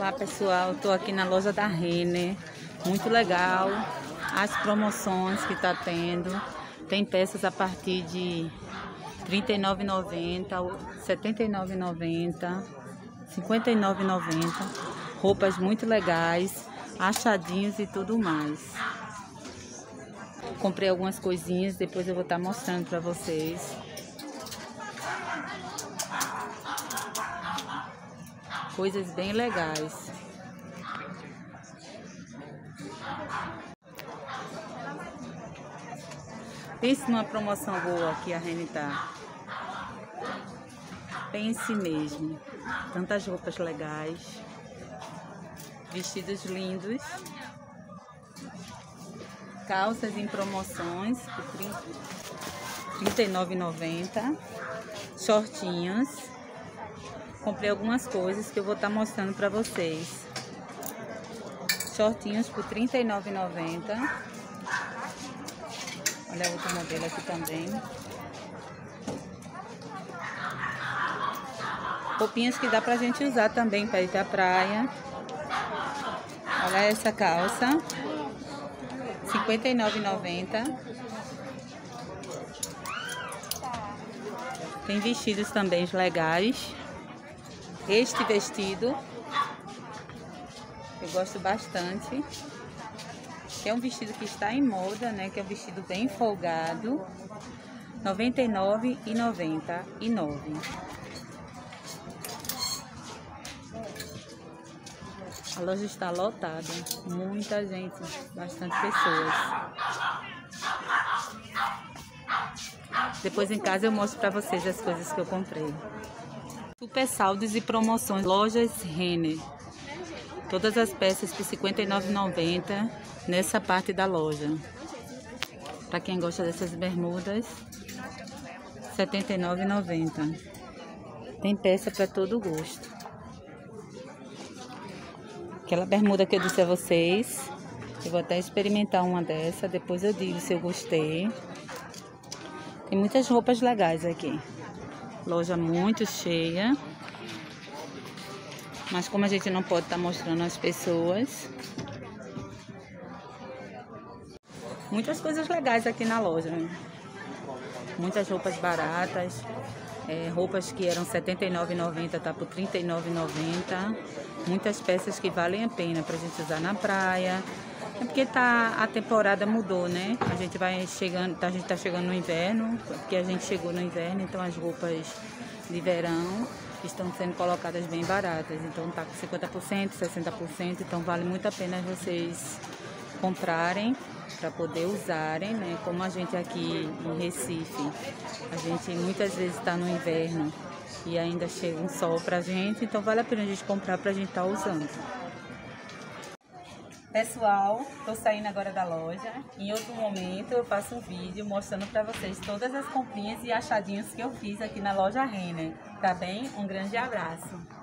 Olá pessoal, estou aqui na loja da Renner, muito legal as promoções que está tendo. Tem peças a partir de R$ 39,90, R$ 79,90, R$ 59,90, roupas muito legais, achadinhos e tudo mais. Comprei algumas coisinhas, depois eu vou estar mostrando para vocês. Coisas bem legais. Pense numa promoção boa que a Renner tá. Pense mesmo. Tantas roupas legais. Vestidos lindos. Calças em promoções por R$ 39,90. Shortinhos. Comprei algumas coisas que eu vou estar mostrando para vocês. Shortinhos por R$ 39,90. Olha outro modelo aqui também. Roupinhas que dá pra gente usar também para ir pra praia. Olha essa calça. R$ 59,90. Tem vestidos também legais. Este vestido eu gosto bastante. É um vestido que está em moda, né? Que é um vestido bem folgado. R$ 99,99. A loja está lotada. Muita gente, bastante pessoas. Depois em casa eu mostro para vocês as coisas que eu comprei. Super saldos e promoções. Lojas Renner. Todas as peças por R$ 59,90 nessa parte da loja. Para quem gosta dessas bermudas, R$ 79,90. Tem peça para todo gosto. Aquela bermuda que eu disse a vocês, eu vou até experimentar uma dessa, depois eu digo se eu gostei. Tem muitas roupas legais aqui. Loja muito cheia. Mas como a gente não pode estar mostrando as pessoas. Muitas coisas legais aqui na loja. Muitas roupas baratas. Roupas que eram R$ 79,90 tá por R$ 39,90. Muitas peças que valem a pena pra gente usar na praia. É porque a temporada mudou, né? A gente vai chegando, a gente tá chegando no inverno, porque a gente chegou no inverno, então as roupas de verão estão sendo colocadas bem baratas. Então tá com 50%, 60%, então vale muito a pena vocês comprarem para poder usarem, né? Como a gente aqui em Recife, a gente muitas vezes está no inverno e ainda chega um sol pra gente, então vale a pena a gente comprar pra gente estar usando. Pessoal, tô saindo agora da loja. Em outro momento eu faço um vídeo mostrando para vocês todas as comprinhas e achadinhos que eu fiz aqui na loja Renner. Tá bem? Um grande abraço.